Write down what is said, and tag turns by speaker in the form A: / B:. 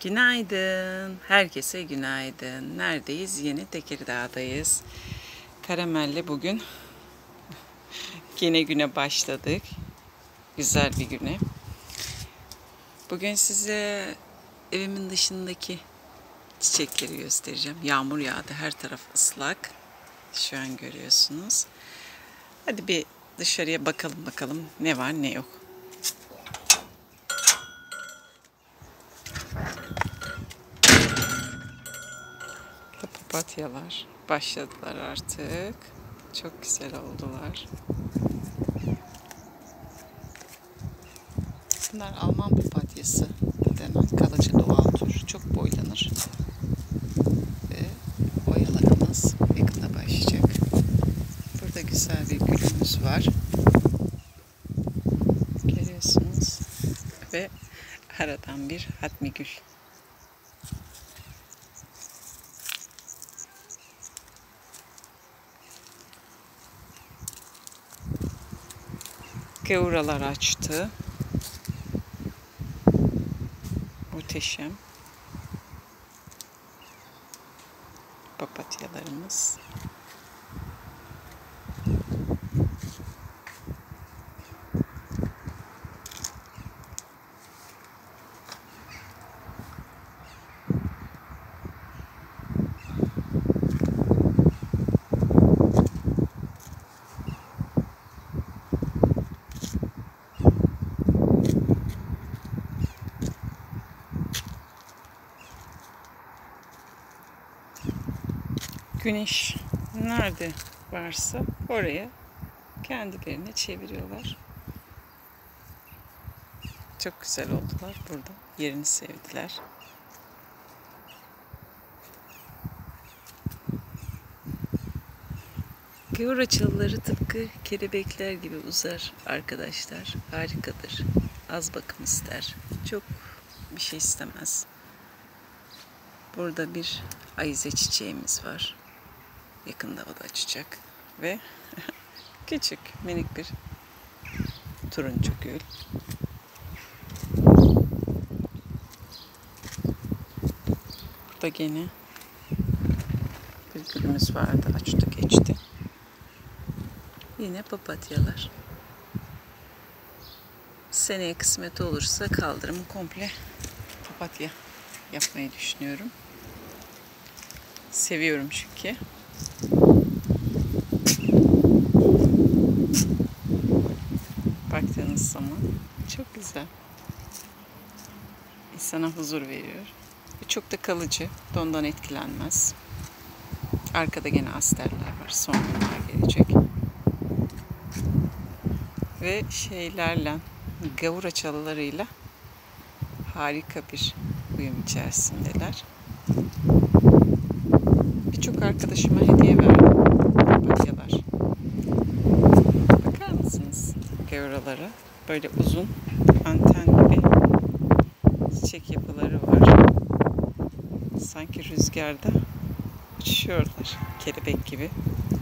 A: Günaydın. Herkese günaydın. Neredeyiz? Yine Tekirdağ'dayız. Karamel'le bugün yine güne başladık. Güzel bir güne. Bugün size evimin dışındaki çiçekleri göstereceğim. Yağmur yağdı. Her taraf ıslak. Şu an görüyorsunuz. Hadi bir dışarıya bakalım ne var ne yok. Papatyalar başladılar artık. Çok güzel oldular. Bunlar Alman papatyası denen kalıcı doğal tür. Çok boylanır. Ve oyalarımız yakında başlayacak. Burada güzel bir gülümüz var. Görüyorsunuz. Ve aradan bir hatmi gül. Gevuralar açtı. Muhteşem. Papatyalarımız. Güneş nerede varsa oraya kendilerini çeviriyorlar. Çok güzel oldular burada. Yerini sevdiler. Gevura çalıları tıpkı kelebekler gibi uzar arkadaşlar. Harikadır. Az bakım ister. Çok bir şey istemez. Burada bir ayize çiçeğimiz var. Yakında o da açacak. Ve küçük minik bir turuncu gül. Burada gene bir gülümüz vardı. Açtı geçti. Yine papatyalar. Seneye kısmet olursa kaldırımı komple papatya yapmayı düşünüyorum. Seviyorum çünkü. Baktığınız zaman çok güzel. İnsana huzur veriyor. Ve çok da kalıcı. Ondan etkilenmez. Arkada gene asterler var. Sonralar gelecek. Ve şeylerle, gavura çalılarıyla harika bir uyum içerisindeler. Birçok arkadaşıma hediye verdim. Papatyalar. Bakar mısınız gavuralara? Böyle uzun anten gibi çiçek yapıları var. Sanki rüzgarda uçuşuyorlar. Kelebek gibi.